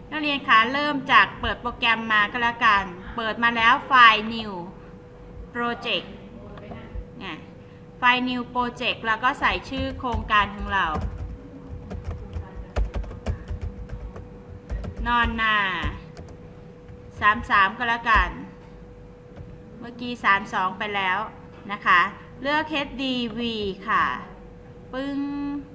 นักเรียนคะเริ่มจากเปิดโปรแกรมมาก็แล้วกันเปิดมาแล้วไฟล์ New Project เนี่ยไฟล์ New Project แล้วก็ใส่ชื่อโครงการของเรานอนนา33ก็แล้วกันเมื่อกี้32ไปแล้วนะคะเลือก HDV ค่ะปึ้ง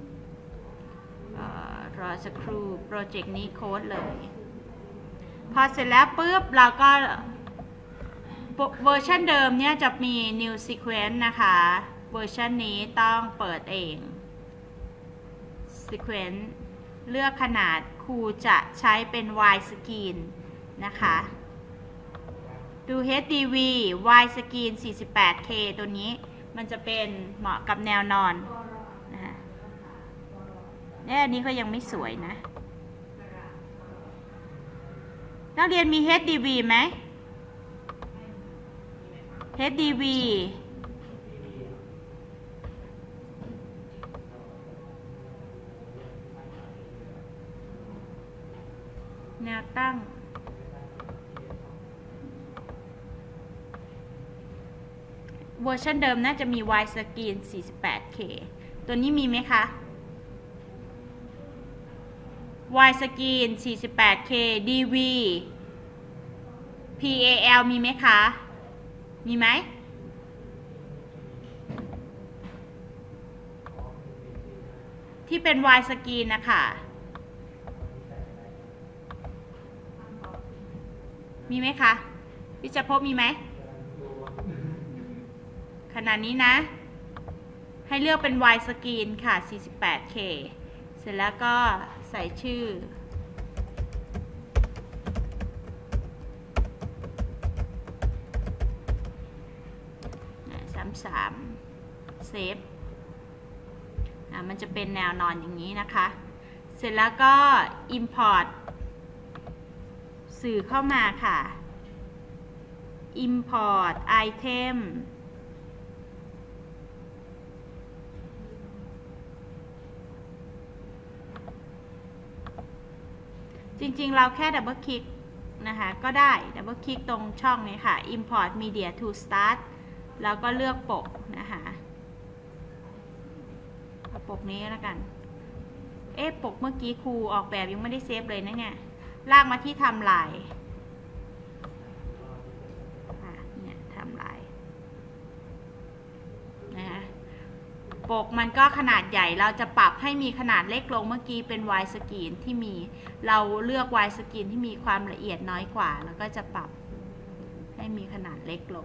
รอสักครู่โปรเจกต์นี้โค้ดเลยพอเสร็จแล้วปุ๊บเราก็เวอร์ชันเดิมเนี่ยจะมี New Sequence นะคะเวอร์ชันนี้ต้องเปิดเอง Sequence เลือกขนาดครูจะใช้เป็น widescreen นะคะดู HDV widescreen 48K ตัวนี้มันจะเป็นเหมาะกับแนวนอนนะคะเนี่ยอันนี้ก็ยังไม่สวยนะนักเรียนมี HDV ไหม HDV แนวตั้งเวอร์ชันเดิมน่าจะมี widescreen 48K ตัวนี้มีไหมคะ widescreen 48K DV PAL มีไหมคะมีไหมที่เป็น widescreen นะคะมีไหมคะพิจารณามีไหมขนาดนี้นะให้เลือกเป็น widescreen ค่ะ 48K เสร็จแล้วก็ใส่ชื่อ33เซฟมันจะเป็นแนวนอนอย่างนี้นะคะเสร็จแล้วก็ import สื่อเข้ามาค่ะ import itemจริงๆเราแค่ดับเบิลคลิกนะคะก็ได้ดับเบิลคลิกตรงช่องนี้ค่ะ import media to start แล้วก็เลือกปกนะคะเอาปกนี้แล้วกันปกเมื่อกี้ครูออกแบบยังไม่ได้เซฟเลยนะเนี่ยลากมาที่ไทม์ไลน์เนี่ยไทม์ไลน์นะคะปกมันก็ขนาดใหญ่เราจะปรับให้มีขนาดเล็กลงเมื่อกี้เป็น widescreen ที่มีเราเลือก widescreen ที่มีความละเอียดน้อยกว่าแล้วก็จะปรับให้มีขนาดเล็กลง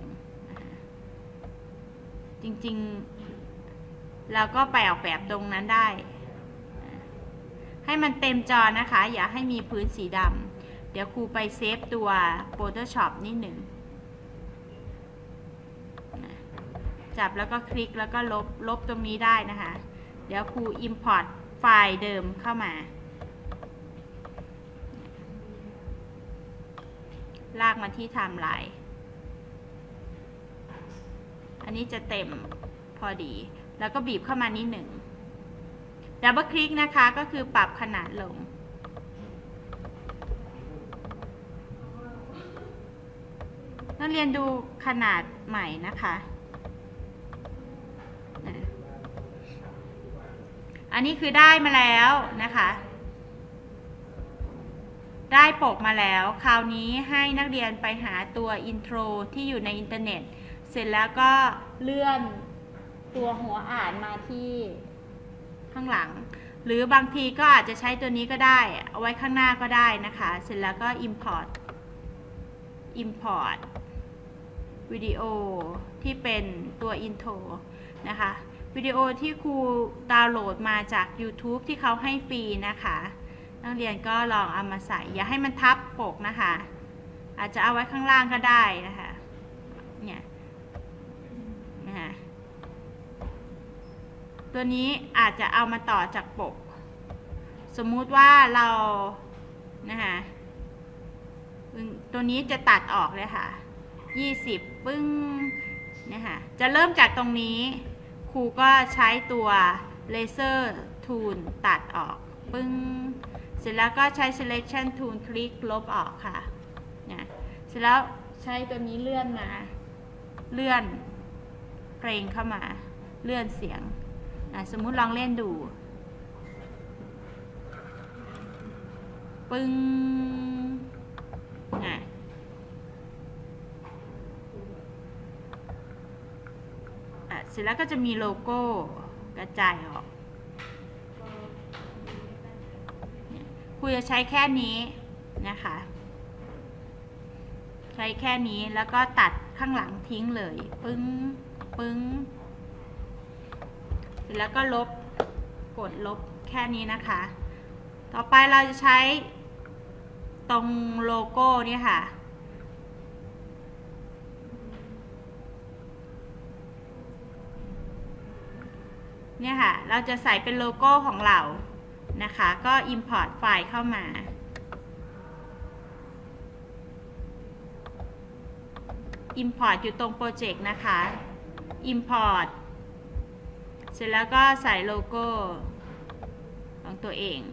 จริงๆเราก็ไปออกแบบตรงนั้นได้ให้มันเต็มจอนะคะอย่าให้มีพื้นสีดำเดี๋ยวครูไปเซฟตัว Photoshop นิดหนึ่งจับแล้วก็คลิกแล้วก็ลบตรงนี้ได้นะคะเดี๋ยวครู import ไฟล์เดิมเข้ามาลากมาที่ไทม์ไลน์อันนี้จะเต็มพอดีแล้วก็บีบเข้ามานิดหนึ่งดับเบิลคลิกนะคะก็คือปรับขนาดลงนักเรียนดูขนาดใหม่นะคะอันนี้คือได้มาแล้วนะคะได้ปกมาแล้วคราวนี้ให้นักเรียนไปหาตัวอินโทรที่อยู่ในอินเทอร์เน็ตเสร็จแล้วก็เลื่อนตัวหัวอ่านมาที่ข้างหลังหรือบางทีก็อาจจะใช้ตัวนี้ก็ได้เอาไว้ข้างหน้าก็ได้นะคะเสร็จแล้วก็ import วิดีโอที่เป็นตัว intro นะคะวิดีโอที่ครูดาวน์โหลดมาจาก YouTube ที่เขาให้ฟรีนะคะนักเรียนก็ลองเอามาใส่อย่าให้มันทับปกนะคะอาจจะเอาไว้ข้างล่างก็ได้นะคะเนี่ยนะคะตัวนี้อาจจะเอามาต่อจากปกสมมุติว่าเรานะคะตัวนี้จะตัดออกเลยค่ะ20ปึ้งนะคะจะเริ่มจากตรงนี้ครูก็ใช้ตัวเลเซอร์ทูลตัดออกปึ้งเสร็จแล้วก็ใช้ selection tool คลิกลบออกค่ะนะเสร็จแล้วใช้ตัวนี้เลื่อนมาเลื่อนเพลงเข้ามาเลื่อนเสียงสมมุติลองเล่นดูปึ้งเสร็จแล้วก็จะมีโลโก้กระจายออกครูจะใช้แค่นี้นะคะใช้แค่นี้แล้วก็ตัดข้างหลังทิ้งเลยปึ้งปึ้งเสร็จแล้วก็ลบกดลบแค่นี้นะคะต่อไปเราจะใช้ตรงโลโก้นี่ค่ะเนี่ยค่ะเราจะใส่เป็นโลโก้ของเรานะคะก็ import ไฟล์เข้ามาimport อยู่ตรงโปรเจกต์นะคะ import เสร็จแล้วก็ใส่โลโก้ของตัวเอง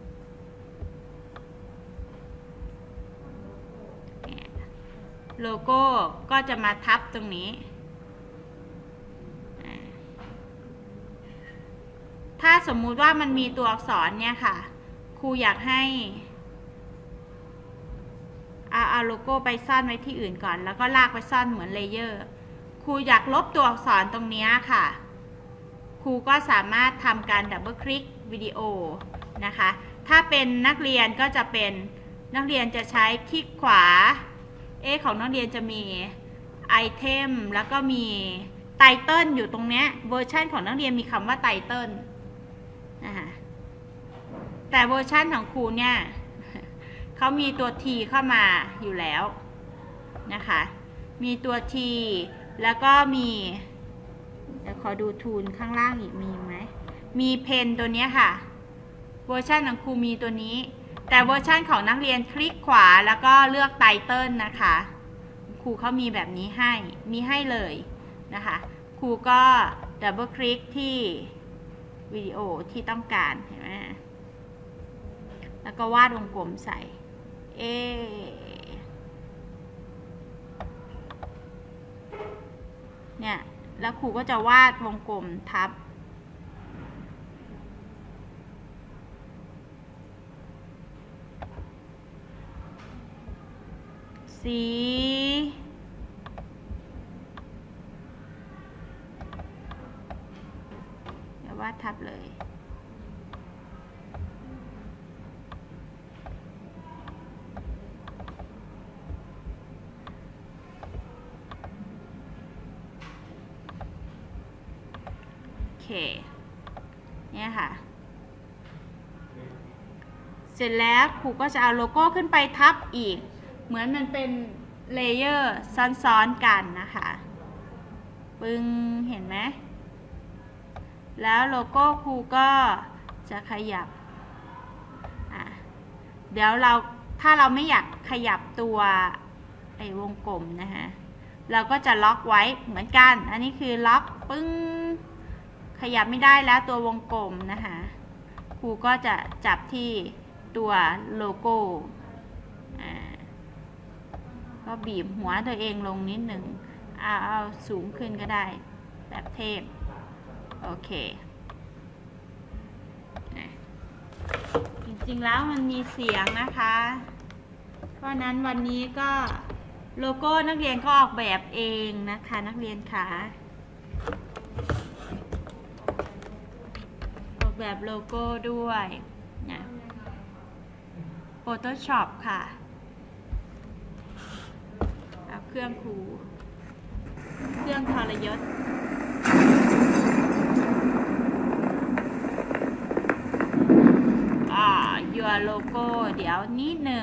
โลโก้ก็จะมาทับตรงนี้ถ้าสมมุติว่ามันมีตัวอักษรเนี่ยค่ะครูอยากให้เอาโลโก้ไปซ่อนไว้ที่อื่นก่อนแล้วก็ลากไปซ่อนเหมือนเลเยอร์ครูอยากลบตัวอักษรตรงนี้ค่ะครูก็สามารถทำการดับเบิลคลิกวิดีโอนะคะถ้าเป็นนักเรียนก็จะเป็นนักเรียนจะใช้คลิกขวาของนักเรียนจะมีไอเทมแล้วก็มีไตเติลอยู่ตรงนี้เวอร์ชันของนักเรียนมีคำว่าไตเติลนะคะแต่เวอร์ชันของครูเนี่ยเขามีตัว T เข้ามาอยู่แล้วนะคะมีตัว T แล้วก็มีเดี๋ยวขอดูทูลข้างล่างอีกมีไหมมีเพนตัวนี้ค่ะเวอร์ชันของครูมีตัวนี้แต่เวอร์ชันของนักเรียนคลิกขวาแล้วก็เลือกไตเติลนะคะครูเขามีแบบนี้ให้เลยนะคะครูก็ดับเบิลคลิกที่วิดีโอที่ต้องการเห็นไหมแล้วก็วาดวงกลมใส่เนี่ยแล้วครูก็จะวาดวงกลมทับสีเดี๋ยววาดทับเลยเนี่ยค่ะเสร็จแล้วครูก็จะเอาโลโก้ขึ้นไปทับอีกเหมือนมันเป็นเลเยอร์ซ้อนๆกันนะคะปึ้งเห็นไหมแล้วโลโก้ครูก็จะขยับเดี๋ยวถ้าเราไม่อยากขยับตัวไอ้วงกลมนะคะเราก็จะล็อกไว้เหมือนกันอันนี้คือล็อกปึ้งขยับไม่ได้แล้วตัววงกลมนะคะครูก็จะจับที่ตัวโลโก้ก็บีบหัวตัวเองลงนิดหนึ่งเอาสูงขึ้นก็ได้แบบเทพโอเคจริงๆแล้วมันมีเสียงนะคะเพราะนั้นวันนี้ก็โลโก้นักเรียนก็ออกแบบเองนะคะนักเรียนค่ะออกแบบโลโก้ด้วยนะ Photoshop ค่ะเครื่องครูเครื่องทรยศyour logo เดี๋ยวนิดหนึ่ง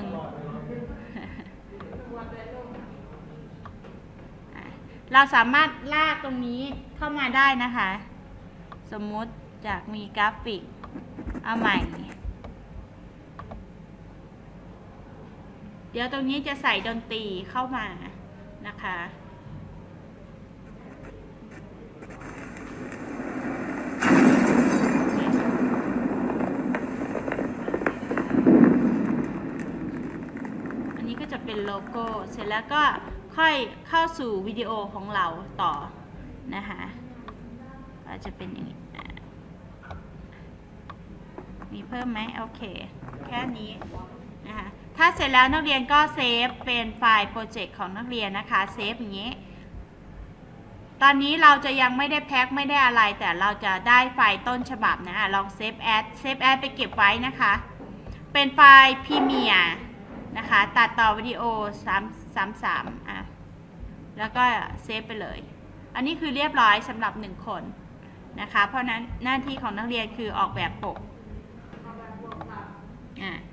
เราสามารถลากตรงนี้เข้ามาได้นะคะสมมุติจากมีกราฟิกเอาใหม่เดี๋ยวตรงนี้จะใส่ดนตรีเข้ามานะคะเป็นโลโก้เสร็จแล้วก็ค่อยเข้าสู่วิดีโอของเราต่อนะคะอาจจะเป็นอย่างนี้มีเพิ่มไหมโอเคแค่นี้นะคะถ้าเสร็จแล้วนักเรียนก็เซฟเป็นไฟล์โปรเจกต์ของนักเรียนนะคะเซฟอย่างนี้ตอนนี้เราจะยังไม่ได้แพ็คไม่ได้อะไรแต่เราจะได้ไฟล์ต้นฉบับนะลองเซฟแอดไปเก็บไว้นะคะเป็นไฟล์พรีเมียร์นะคะตัดต่อวิดีโอ333แล้วก็เซฟไปเลยอันนี้คือเรียบร้อยสำหรับ1คนนะคะเพราะนั้นหน้าที่ของนักเรียนคือออกแบบปก